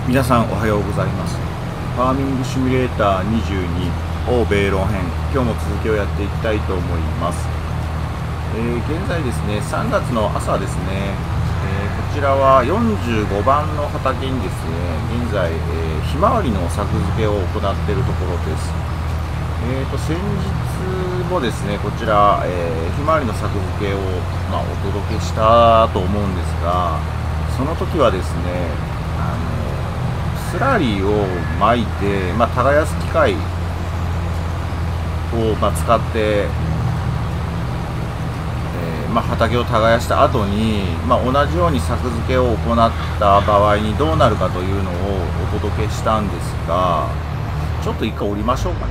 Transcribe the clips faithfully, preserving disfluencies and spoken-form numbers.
皆さんおはようございます。ファーミングシミュレーターにじゅうに欧米論編、今日も続きをやっていきたいと思います。えー、現在ですね、さんがつの朝ですね、えー、こちらはよんじゅうごばんの畑にですね、現在、えー、ひまわりの作付けを行っているところです。えーと、先日もですね、こちら、えー、ひまわりの作付けを、まあ、お届けしたと思うんですが、その時はですね、あのスラリーを巻いて、まあ、耕す機械を、まあ、使って、えーまあ、畑を耕した後に、まあ、同じように作付けを行った場合にどうなるかというのをお届けしたんですが、ちょっと一回降りましょうかね。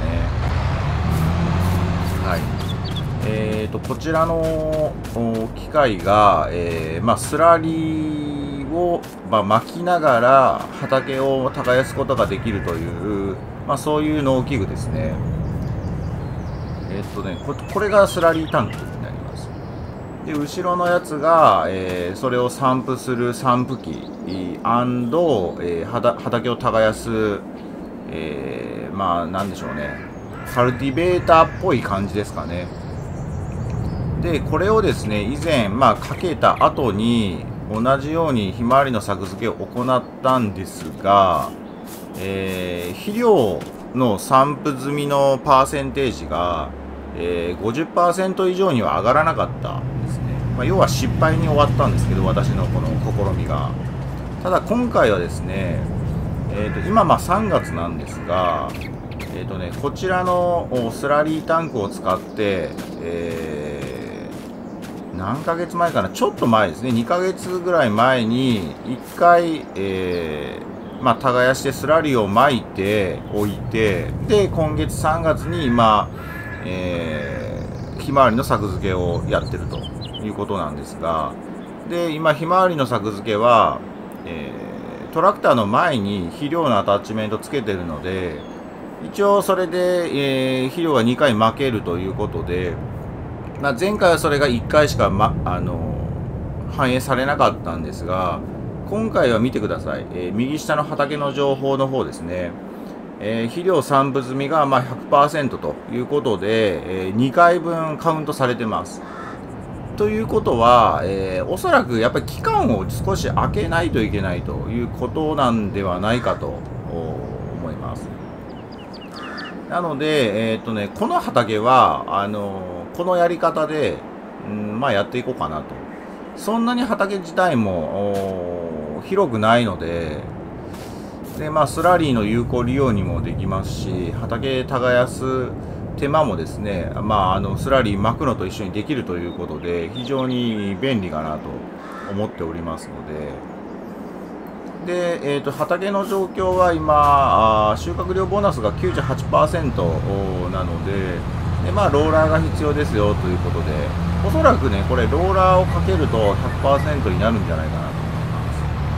はい。えーと、こちらの機械が、えーまあ、スラリーを、まあ、巻きながら畑を耕すことができるという、まあ、そういう農機具ですね。えーっとねこ、これがスラリータンクになります。で、後ろのやつが、えーそれを散布する散布機、アンド、えー畑を耕す、えーまあ、なんでしょうね。カルティベーターっぽい感じですかね。で、これをですね、以前、まあ、かけた後に、同じようにひまわりの作付けを行ったんですが、えー肥料の散布済みのパーセンテージが、えーごじゅっパーセント以上には上がらなかったんですね。まあ、要は失敗に終わったんですけど、私のこの試みが。ただ今回はですね、えーと今まあさんがつなんですが、えーとね、こちらのスラリータンクを使って、えー何ヶ月前かな、ちょっと前ですね、にかげつぐらい前にいっかい、えーまあ、耕してスラリーを巻いておいて、で今月さんがつに今、えーひまわりの作付けをやってるということなんですが、で今ひまわりの作付けは、えートラクターの前に肥料のアタッチメントつけてるので、一応それで、えー肥料がにかい巻けるということで、まあ、前回はそれがいっかいしか、ま、あの反映されなかったんですが、今回は見てください、えー右下の畑の情報の方ですね、えー肥料散布済みがまあ ひゃくパーセント ということで、えーにかいぶんカウントされてます。ということは、えーおそらくやっぱり期間を少し空けないといけないということなんではないかと思います。なので、えーっとね、この畑はあのこのやり方で、うん、まあやっていこうかなと。そんなに畑自体も広くないので、でまあ、スラリーの有効利用にもできますし、畑耕す手間もですね、まあ、あのスラリー巻くのと一緒にできるということで、非常に便利かなと思っておりますので、で、えーと、畑の状況は今、あ収穫量ボーナスが きゅうじゅうはちパーセント なので、でまあ、ローラーが必要ですよということで、おそらくね、これ、ローラーをかけると ひゃくパーセント になるんじゃないかなと思います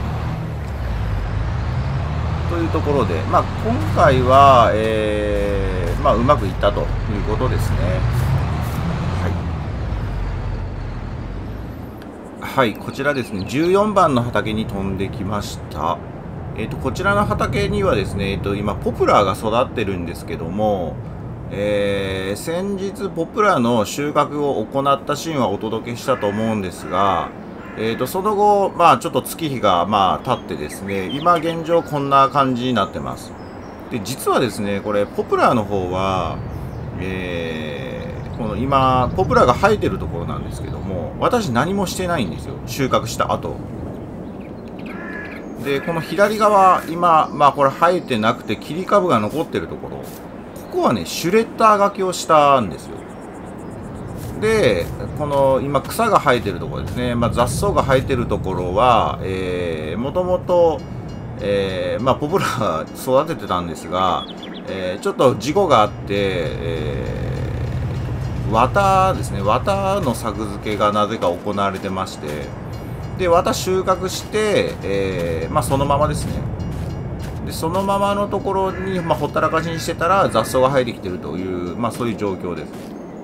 。というところで、まあ、今回は、えーまあ、うまくいったということですね。はい、はい、こちらですね、じゅうよんばんの畑に飛んできました。えーと、こちらの畑にはですね、えーと、今、ポプラーが育ってるんですけども、えー、先日ポプラの収穫を行ったシーンはお届けしたと思うんですが、えー、とその後、まあ、ちょっと月日がまあ経ってですね、今現状こんな感じになってます。で実はですね、これポプラの方は、えー、この今ポプラが生えてるところなんですけども、私何もしてないんですよ、収穫した後で。この左側今、まあ、これ生えてなくて切り株が残ってるところ、ここはね、シュレッダーがけをしたんですよ。で、この今草が生えてるところですね、まあ、雑草が生えてるところは、えー、もともと、えーまあ、ポプラ育ててたんですが、えーちょっと事故があって、えー綿ですね、綿の作付けがなぜか行われてまして、で綿収穫して、えーまあ、そのままですね。でそのままのところに、まあ、ほったらかしにしてたら雑草が生えてきてるという、まあ、そういう状況です。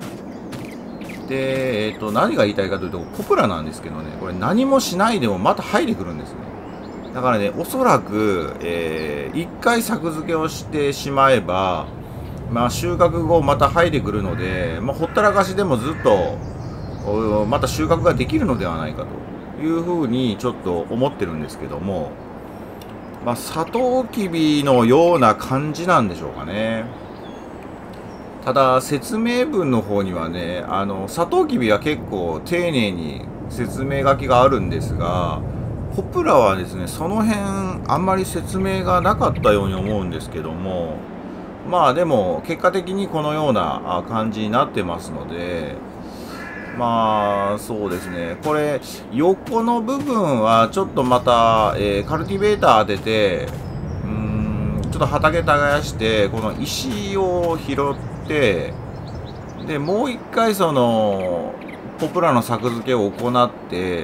で、えー、と何が言いたいかというと、ポプラなんですけどね、これ何もしないでもまた生えてくるんですね。 だからね、おそらく、えー、一回作付けをしてしまえば、まあ、収穫後また生えてくるので、まあ、ほったらかしでもずっとまた収穫ができるのではないかというふうにちょっと思ってるんですけども、まあ、サトウキビのような感じなんでしょうかね。ただ説明文の方にはね、あのサトウキビは結構丁寧に説明書きがあるんですが、ポプラはですね、その辺あんまり説明がなかったように思うんですけども、まあでも結果的にこのような感じになってますので、まあそうですね、これ横の部分はちょっとまた、えー、カルティベーター当てて、うーんちょっと畑耕してこの石を拾って、でもう一回そのポプラの作付けを行って、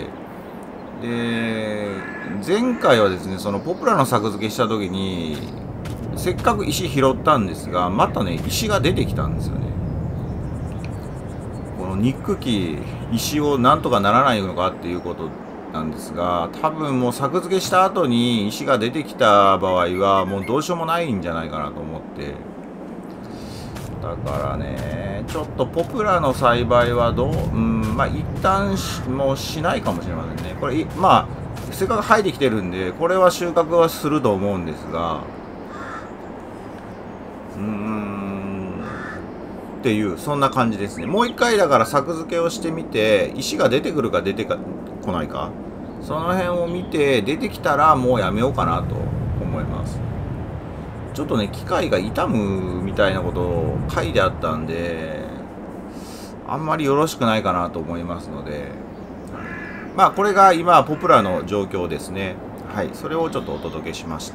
で前回はですね、そのポプラの作付けした時にせっかく石拾ったんですが、またね石が出てきたんですよね。この憎き石をなんとかならないのかっていうことなんですが、多分もう作付けした後に石が出てきた場合はもうどうしようもないんじゃないかなと思って、だからねちょっとポプラの栽培はどう、うん、まあ一旦もうしないかもしれませんね。これまあせっかく生えてきてるんで、これは収穫はすると思うんですが、うーんっていうそんな感じですね。もう一回だから作付けをしてみて、石が出てくるか出てこないか、その辺を見て出てきたらもうやめようかなと思います。ちょっとね機械が傷むみたいなことを書いてあったんで、あんまりよろしくないかなと思いますので、まあこれが今ポプラの状況ですね。はい、それをちょっとお届けしました。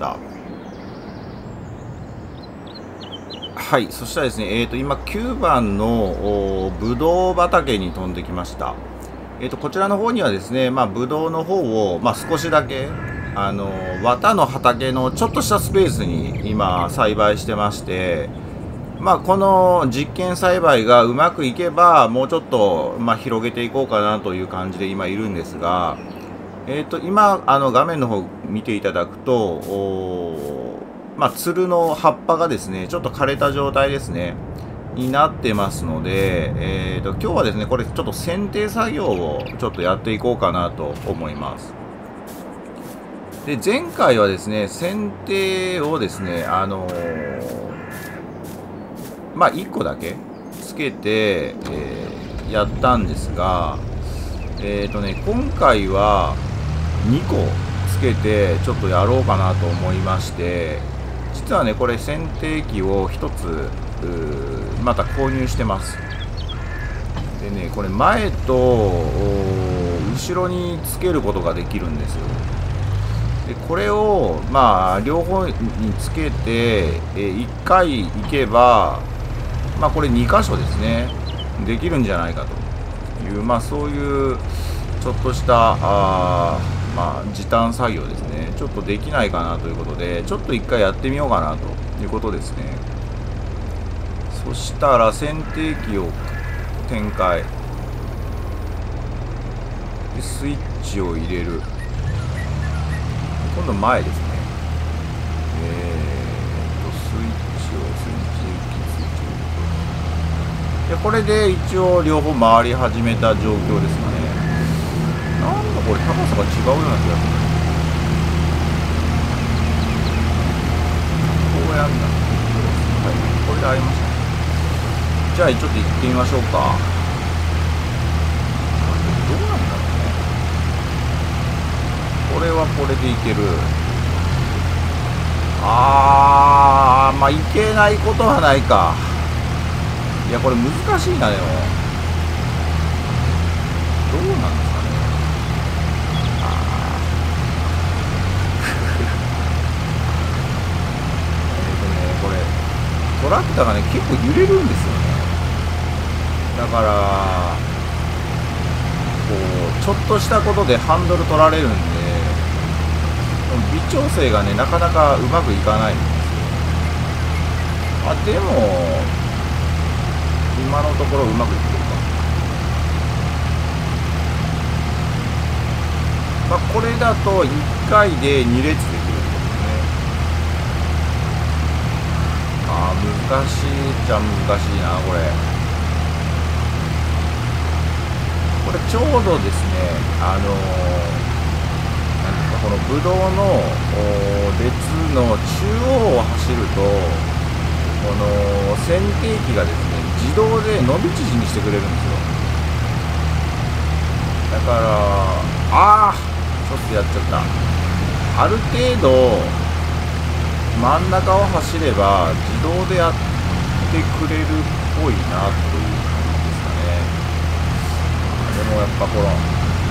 はい、そしたらですね、えーと今きゅうばんのぶどう畑に飛んできました。えーとこちらの方にはですね、まあぶどうの方をまあ少しだけあの綿の畑のちょっとしたスペースに今栽培してまして、まあこの実験栽培がうまくいけばもうちょっとまあ広げていこうかなという感じで今いるんですが、えーと今あの画面の方見ていただくと、まあ、つるの葉っぱがですねちょっと枯れた状態ですねになってますので、えーと今日はですねこれちょっと剪定作業をちょっとやっていこうかなと思います。で前回はですね剪定をですねあのー、まあいっこだけつけて、えー、やったんですが、えーとね今回はにこつけてちょっとやろうかなと思いまして、実はねこれ剪定機をひとつまた購入してます。でねこれ前と後ろにつけることができるんですよ。でこれをまあ両方につけて、えいっかい行けばまあこれにかしょですねできるんじゃないかという、まあそういうちょっとしたあまあ時短作業ですね、ちょっとできないかなということで、ちょっと一回やってみようかなということですね。そしたら剪定機を展開でスイッチを入れる。今度前ですね。えーとスイッチをスイッチスイッチを入れて、でこれで一応両方回り始めた状況ですかね。なんだこれ高さが違うような気がする。こうやんだ。はい、これで合いましたね。じゃあちょっと行ってみましょうか。どうなんだろうね。これはこれでいける。あーまあいけないことはないか。いやこれ難しいな。でもどうなんですかね。トラクターがね結構揺れるんですよね。だからこうちょっとしたことでハンドル取られるんで、微調整がねなかなかうまくいかないんですよ。あでも今のところうまくいってるか。 まあ、これだといっかいでに列できるってことですね。ああ、難しいっちゃ難しいな、これ。これちょうどですね、あのー、なんですか、このブドウの列の中央を走ると、この剪定機がですね、自動で伸び縮みしてくれるんですよ。だから、ああ、ちょっとやっちゃった。ある程度、真ん中を走れば、自動でやってくれるっぽいなという感じですかね。でもやっぱこの、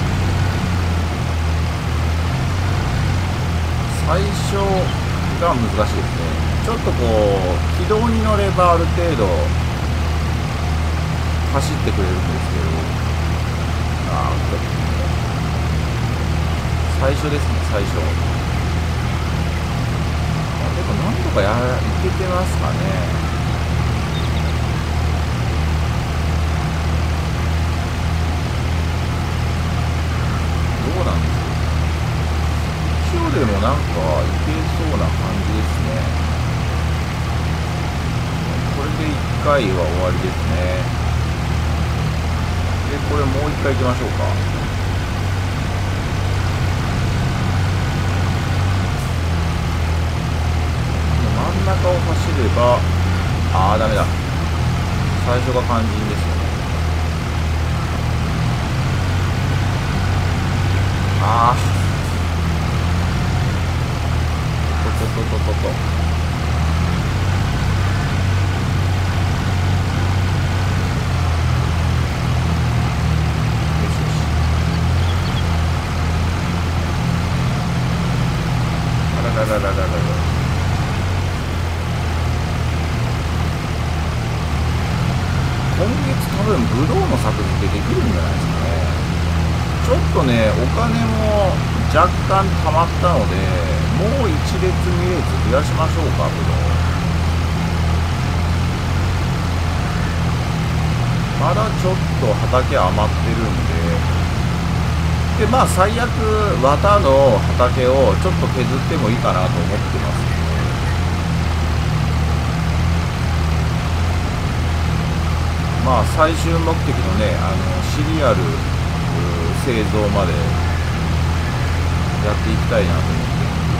最初が難しいですね。ちょっとこう、軌道に乗ればある程度、走ってくれるんですけど、あー、ちょっと最初ですね、最初。あ、でもなんとかやらいけてますかね。どうなんですか。一応でもなんかいけそうな感じですね。これでいっかいは終わりですね。で、これもういっかい行きましょうか。真ん中を走れば、ああ、ダメだ。最初が肝心ですよね。ああ。とととととと。よしよし。あららららららら。今月多分ブドウの作付けできるんじゃないですかね。ちょっとね、お金も若干溜まったので、もういち列に列増やしましょうか、ブドウ。まだちょっと畑余ってるんで、で、まあ最悪、綿の畑をちょっと削ってもいいかなと思ってます。まあ最終目的のね、あのシリアル製造までやっていきたいなと思って、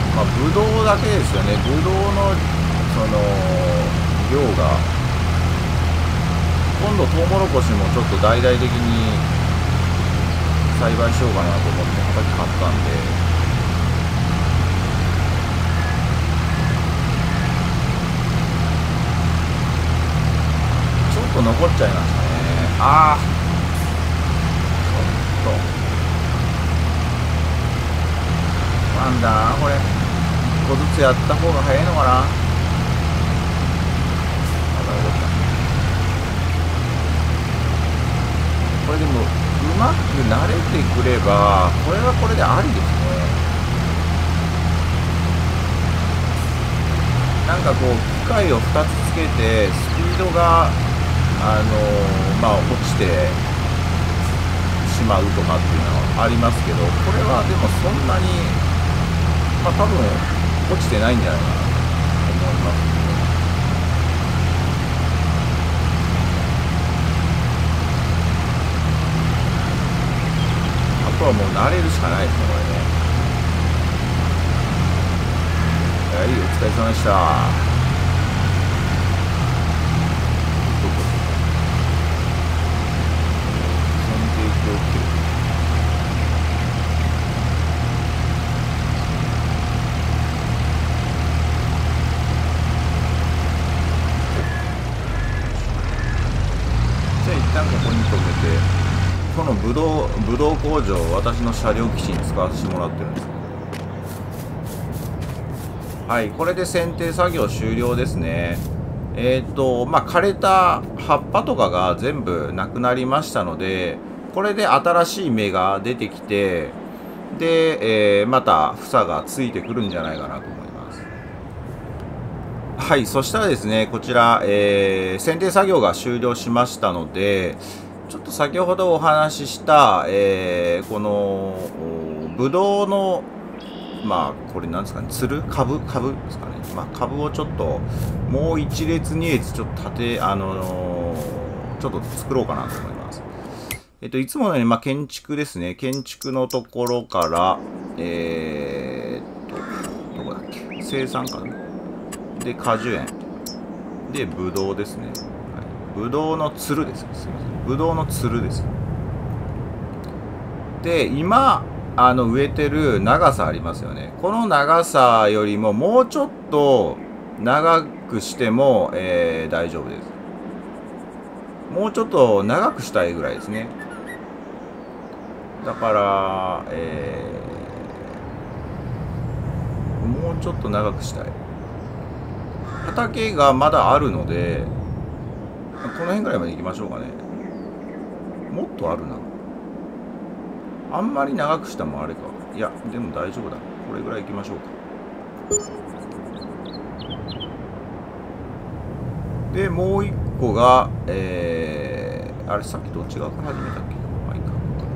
まあブドウだけですよね。ブドウのその量が、今度トウモロコシもちょっと大々的に栽培しようかなと思って畑買ったんで。残っちゃいましたね。ああ、ちょっとなんだこれ、いっこずつやった方が早いのかな。あ、なるほど。これでもうまく慣れてくれば、これはこれでありですね。なんかこう機械をふたつつけてスピードがあのー、まあ落ちてしまうとかっていうのはありますけど、これはでもそんなに、まあ多分落ちてないんじゃないかなと思います。あとはもう慣れるしかないですね、これね。はい、お疲れ様でした。じゃあ一旦ここに止めて、このブドウ、ブドウ工場を私の車両基地に使わせてもらってるんです。はい、これで剪定作業終了ですね。えっと、まあ、枯れた葉っぱとかが全部なくなりましたので、これで新しい芽が出てきて、で、えー、また房がついてくるんじゃないかなと思います。はい、そしたらですね、こちら、えー、剪定作業が終了しましたので、ちょっと先ほどお話しした、えー、このブドウのまあこれなんですかね、つる株株ですかね、まあ、株をちょっともう一列二列ちょっと立てあのー、ちょっと作ろうかなと思います。えっといつものようにまあ建築ですね、建築のところからえー、っとどこだっけ、生産かなで果樹園でブドウですね、はい、ブドウのつるです。すみません、ブドウのつるです。で今あの植えてる長さありますよね。この長さよりももうちょっと長くしても、えー、大丈夫です。もうちょっと長くしたいぐらいですね。だから、えー、もうちょっと長くしたい。畑がまだあるので、この辺ぐらいまで行きましょうかね。もっとあるな。あんまり長くしたもあれか。いや、でも大丈夫だ。これぐらい行きましょうか。で、もう一個が、えー、あれ、さっきどっち側から始めたっけ？まあいいか。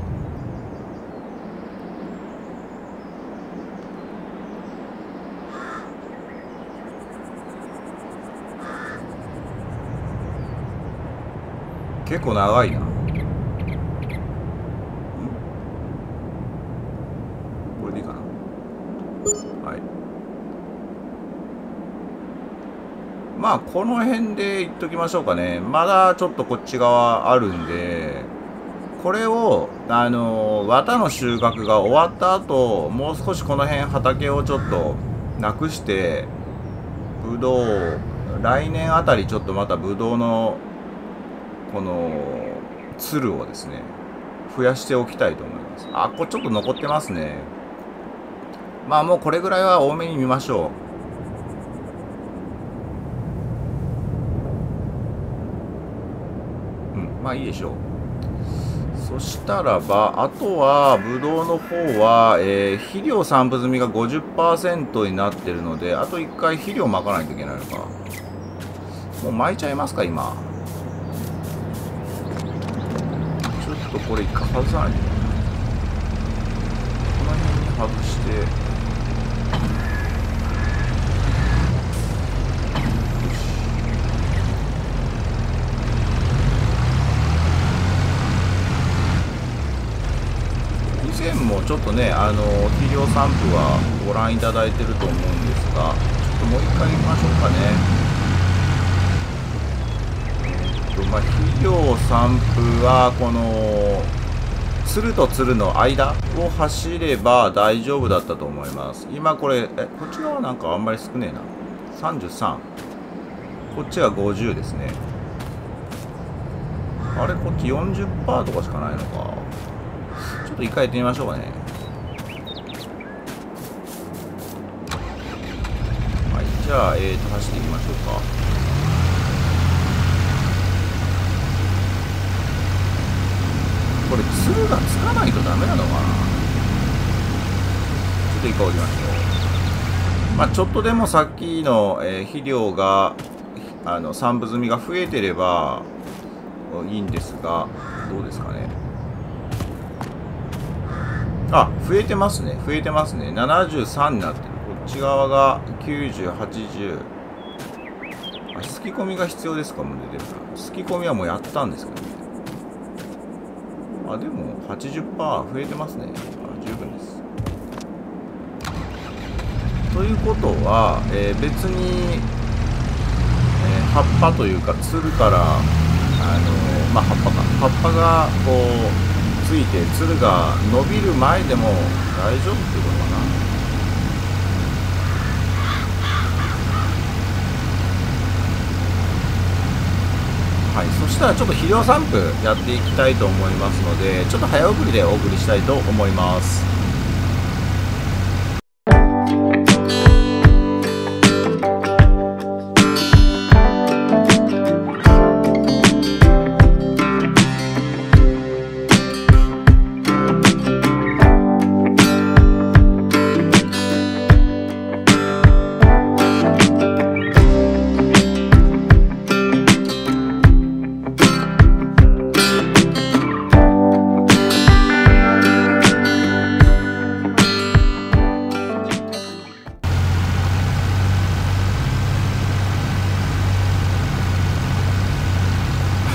結構長いな。まあこの辺で言っときましょうかね。まだちょっとこっち側あるんで、これをあの綿の収穫が終わった後、もう少しこの辺畑をちょっとなくして、ぶどう来年あたりちょっとまたぶどうのこのつるをですね増やしておきたいと思います。あ、これちょっと残ってますね。まあもうこれぐらいは多めに見ましょう。まあいいでしょう。そしたらば、あとは、ブドウの方は、えー、肥料散布済みが ごじゅっパーセント になってるので、あといっかい肥料まかないといけないのか。もう巻いちゃいますか、今。ちょっとこれ一回外さないと。この辺に外して、以前もちょっとね、あの肥料散布はご覧いただいてると思うんですが、ちょっともう一回行きましょうかね。えっとまあ、肥料散布はこのつるとつるの間を走れば大丈夫だったと思います。今これえこっち側なんかあんまり少ねえな。さんじゅうさん、こっちがごじゅうですね。あれこっち よんじゅっパーセント とかしかないのか。ちょっと一回やってみましょうかね。はい、じゃあ、えーと、走っていきましょうか。これ、つるがつかないとダメなのかな。ちょっと一回降りましょう。まあ、ちょっとでもさっきの、えー、肥料が、あの、散布済みが増えてればいいんですが、どうですかね。あ、増えてますね。増えてますね。ななじゅうさんになってる。こっち側がきゅうじゅう、はちじゅう。あ、すき込みが必要ですかもう出てるから。すき込みはもうやったんですけどね。あ、でも はちじゅっパーセント 増えてますね。あ、十分です。ということは、えー、別に、えー、葉っぱというか、つるから、あのー、まあ、葉っぱか。葉っぱが、こう、ついてつるが伸びる前でも大丈夫っていうことかな。はい、そしたらちょっと肥料散布やっていきたいと思いますので、ちょっと早送りでお送りしたいと思います。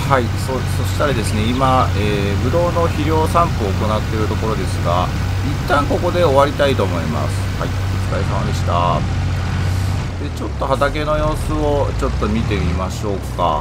はい、そそしたらですね、今、えー、ブドウの肥料散布を行っているところですが、一旦ここで終わりたいと思います。はい、お疲れ様でした。で、ちょっと畑の様子をちょっと見てみましょうか。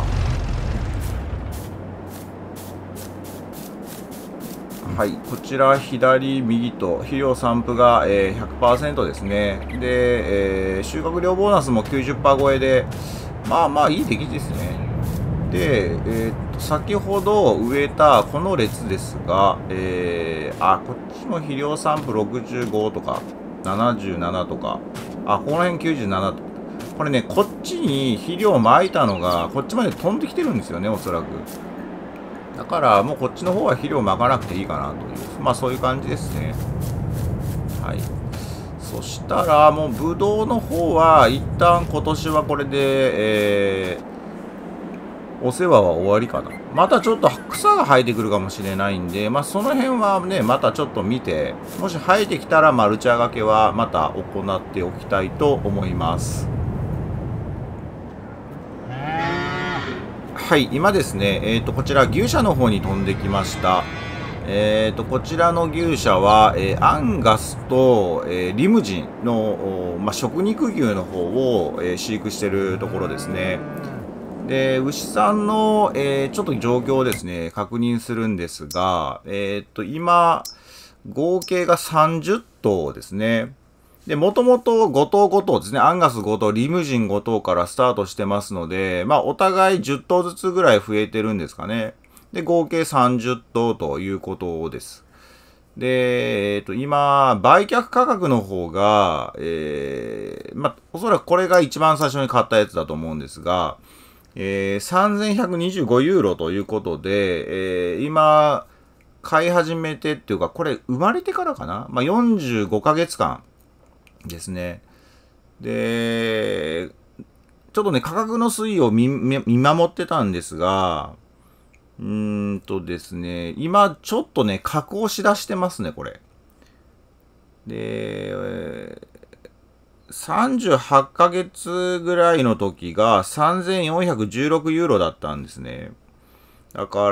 はい、こちら左、右と肥料散布が、えー、ひゃくパーセント ですね。で、えー、収穫量ボーナスも きゅうじゅっパーセント 超えで、まあまあいい出来ですね。で、えー、っと先ほど植えたこの列ですが、えー、あ、こっちも肥料散布ろくじゅうごとかななじゅうななとか、あ、この辺きゅうじゅうななと。これね、こっちに肥料を撒いたのがこっちまで飛んできてるんですよね、おそらく。だからもうこっちの方は肥料撒かなくていいかなという、まあそういう感じですね。はい。そしたらもうブドウの方は一旦今年はこれで、えー、お世話は終わりかな。またちょっと草が生えてくるかもしれないんで、まあその辺はね、またちょっと見て、もし生えてきたらマルチャー掛けはまた行っておきたいと思います。はい、今ですね、えっと、こちら牛舎の方に飛んできました。えーと、こちらの牛舎は、えー、アンガスと、えー、リムジンの、まあ、食肉牛の方を、えー、飼育しているところですね。で、牛さんの、えー、ちょっと状況をですね、確認するんですが、えっと、今、合計がさんじゅっ頭ですね。で、もともとご頭ご頭ですね。アンガスご頭、リムジンご頭からスタートしてますので、まあ、お互いじゅっ頭ずつぐらい増えてるんですかね。で、合計さんじゅっ頭ということです。で、えっと、今、売却価格の方が、えー、まあ、おそらくこれが一番最初に買ったやつだと思うんですが、えー、さんぜんひゃくにじゅうごユーロということで、えー、今、買い始めてっていうか、これ生まれてからかな、まあ、よんじゅうごかげつかんですね。で、ちょっとね、価格の推移を 見, 見守ってたんですが、うーんとですね、今ちょっとね、加工しだしてますね、これ。で、さんじゅうはちかげつぐらいの時がさんぜんよんひゃくじゅうろくユーロだったんですね。だから、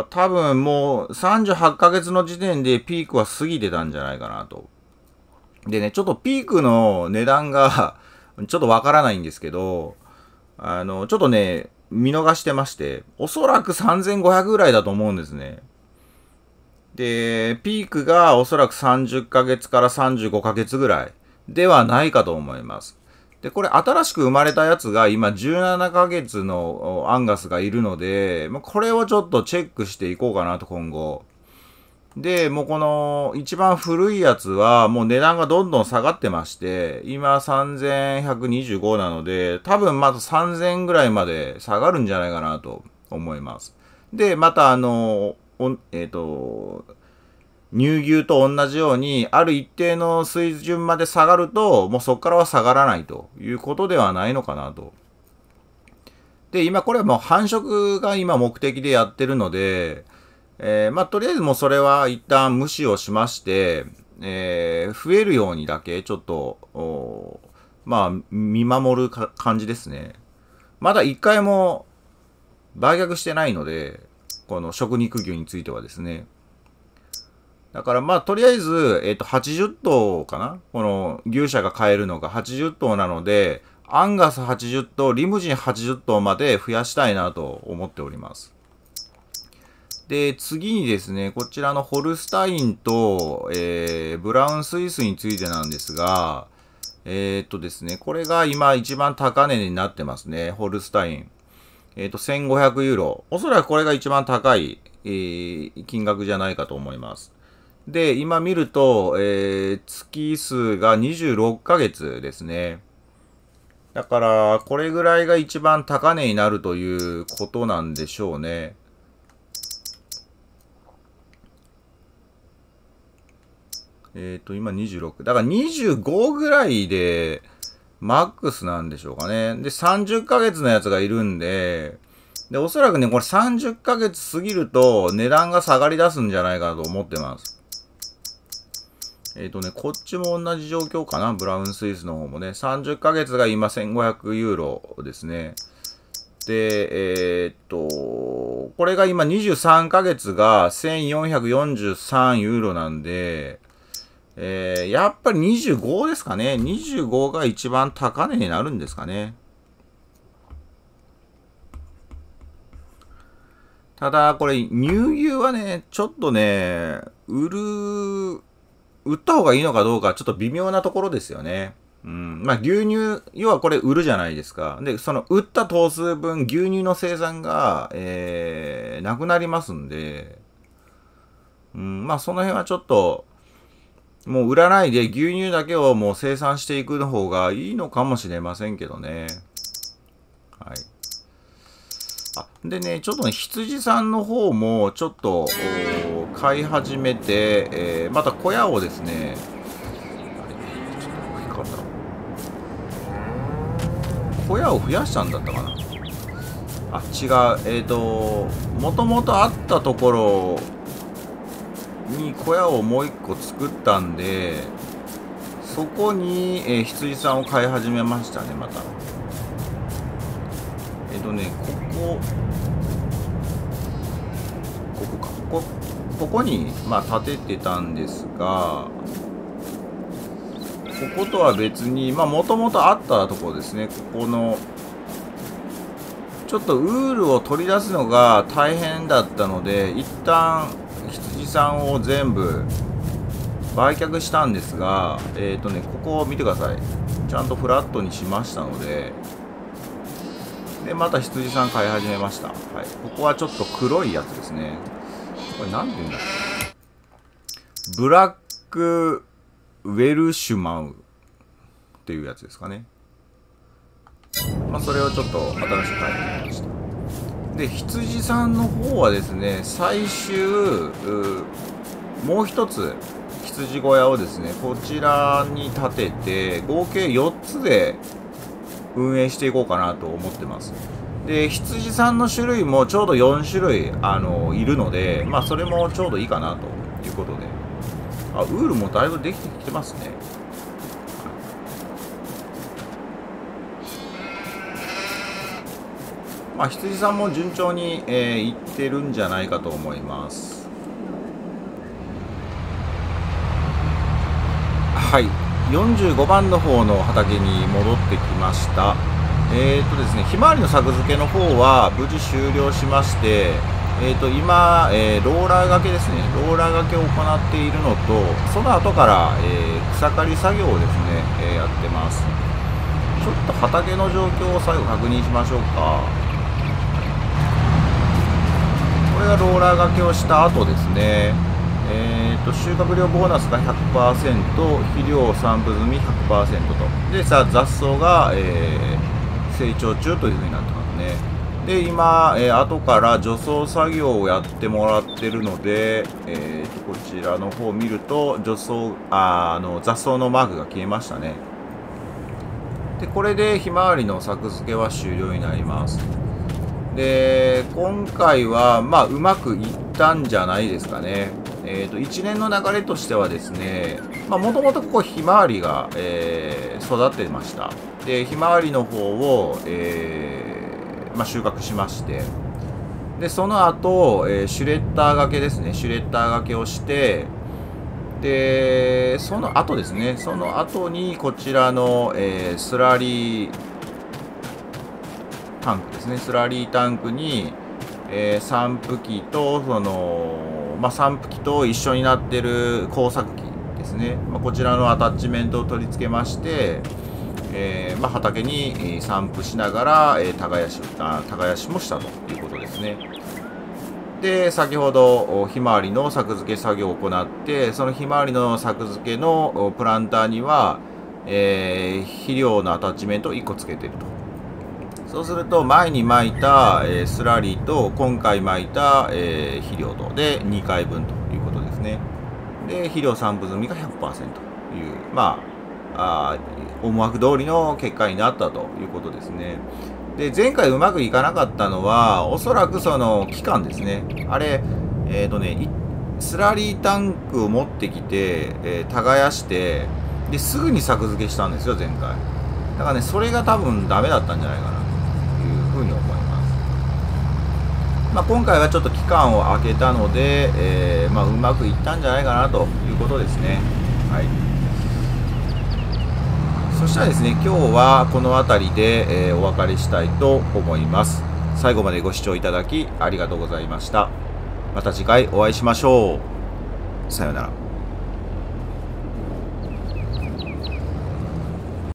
多分もうさんじゅうはちかげつの時点でピークは過ぎてたんじゃないかなと。でね、ちょっとピークの値段がちょっとわからないんですけど、あの、ちょっとね、見逃してまして、おそらくさんぜんごひゃくぐらいだと思うんですね。で、ピークがおそらくさんじゅっかげつからさんじゅうごかげつぐらいではないかと思います。で、これ新しく生まれたやつが今じゅうななかげつのアンガスがいるので、これをちょっとチェックしていこうかなと今後。で、もうこの一番古いやつはもう値段がどんどん下がってまして、今さんぜんひゃくにじゅうごなので、多分またさんぜんぐらいまで下がるんじゃないかなと思います。で、またあの、えっと、乳牛と同じように、ある一定の水準まで下がると、もうそこからは下がらないということではないのかなと。で、今これはもう繁殖が今目的でやってるので、えー、まあ、とりあえずもうそれは一旦無視をしまして、えー、増えるようにだけちょっと、まあ、見守る感じですね。まだ一回も売却してないので、この食肉牛についてはですね。だからまあ、とりあえず、えっと、はちじゅっ頭かな、この牛舎が買えるのがはちじゅっ頭なので、アンガスはちじゅっ頭、リムジンはちじゅっ頭まで増やしたいなと思っております。で、次にですね、こちらのホルスタインと、えー、ブラウンスイスについてなんですが、えー、っとですね、これが今一番高値になってますね、ホルスタイン。えー、っと、せんごひゃくユーロ。おそらくこれが一番高い、えー、金額じゃないかと思います。で、今見ると、えー、月数がにじゅうろっかげつですね。だから、これぐらいが一番高値になるということなんでしょうね。えっと、今にじゅうろく。だからにじゅうごぐらいで、マックスなんでしょうかね。で、さんじゅっかげつのやつがいるんで、で、おそらくね、これさんじゅっかげつ過ぎると値段が下がり出すんじゃないかなと思ってます。えっとね、こっちも同じ状況かな。ブラウンスイスの方もね。さんじゅっかげつが今せんごひゃくユーロですね。 で、えー、っと、これが今にじゅうさんかげつがせんよんひゃくよんじゅうさんユーロなんで、えー、やっぱりにじゅうごですかね。にじゅうごが一番高値になるんですかね。ただ、これ、乳牛はね、ちょっとね、売る、売った方がいいのかどうか、ちょっと微妙なところですよね。うん。まあ、牛乳、要はこれ売るじゃないですか。で、その売った頭数分、牛乳の生産が、えー、なくなりますんで、うん、まあ、その辺はちょっと、もう売らないで牛乳だけをもう生産していくの方がいいのかもしれませんけどね。はい。あ、でね、ちょっとね、羊さんの方もちょっと飼い始めて、えー、また小屋をですね、ちょっと大きかった。小屋を増やしたんだったかな。あ、違う。えっと、もともとあったところに小屋をもう一個作ったんで、そこに、えー、羊さんを飼い始めましたね、また。えっとね、ここ、ここか、ここ、ここに、まあ、建ててたんですが、こことは別に、まあ、もともとあったところですね、ここの、ちょっとウールを取り出すのが大変だったので、一旦、羊さんを全部売却したんですが、えっとね、ここを見てください。ちゃんとフラットにしましたので、で、また羊さん飼い始めました。はい。ここはちょっと黒いやつですね。これ何て言うんだっけ？ブラックウェルシュマウっていうやつですかね。まあ、それをちょっと新しく変えてみました。で、羊さんの方はですね、最終、もう一つ、羊小屋をですね、こちらに建てて、合計よっつで運営していこうかなと思ってます。で、羊さんの種類もちょうどよんしゅるい、あの、いるので、まあ、それもちょうどいいかなということで。あ、ウールもだいぶできてきてますね。まあ、羊さんも順調に、えー、いってるんじゃないかと思います。はい、よんじゅうごばんの方の畑に戻ってきました。えーとですね、ひまわりの作付けの方は無事終了しまして、えーと今、えー、ローラー掛けですね、ローラー掛けを行っているのと、その後から、えー、草刈り作業をですね、えー、やってます。ちょっと畑の状況を最後確認しましょうか。これがローラー掛けをした後ですね、えー、と収穫量ボーナスが ひゃくパーセント、肥料散布済み ひゃくパーセント と、でさ雑草が、えー、成長中というふうになってますね。で今、えー、後から除草作業をやってもらってるので、えー、とこちらの方を見ると除草ああの雑草のマークが消えましたね。でこれでひまわりの作付けは終了になります。で今回はまあうまくいったんじゃないですかね。えー、と一連の流れとしてはですね、もともとここひまわりが、えー、育ってました。でひまわりの方を、えーまあ、収穫しまして、でその後、えー、シュレッダー掛けですね、シュレッダー掛けをして、でその後ですね、その後にこちらの、えー、スラリータンクですね、スラリータンクに、えー、散布機とその、まあ、散布機と一緒になってる工作機ですね、まあ、こちらのアタッチメントを取り付けまして、えーまあ、畑に散布しながら、えー、耕しあ耕しもしたということですね。で先ほどひまわりの作付け作業を行って、そのひまわりの作付けのプランターには、えー、肥料のアタッチメントをいっこつけてると。そうすると前に撒いた、えー、スラリーと今回撒いた、えー、肥料とでにかいぶんということですね。で肥料散布済みが ひゃくパーセント という、まあ、あ思惑通りの結果になったということですね。で前回うまくいかなかったのはおそらくその期間ですね。あれえっ、ー、とねスラリータンクを持ってきて、えー、耕してですぐに作付けしたんですよ前回。だからねそれが多分ダメだったんじゃないかなというふうに思います。 まあ、今回はちょっと期間を空けたので、えーまあ、うまくいったんじゃないかなということですね。はい。そしたらですね、今日はこの辺りで、えーお別れしたいと思います。最後までご視聴いただきありがとうございました。また次回お会いしましょう。さようなら。